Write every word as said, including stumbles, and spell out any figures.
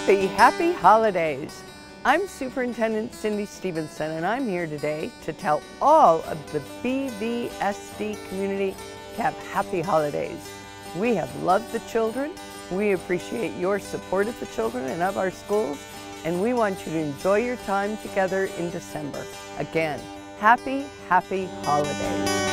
Happy, happy holidays! I'm Superintendent Cindy Stevenson, and I'm here today to tell all of the B V S D community to have happy holidays. We have loved the children, we appreciate your support of the children and of our schools, and we want you to enjoy your time together in December. Again, happy, happy holidays.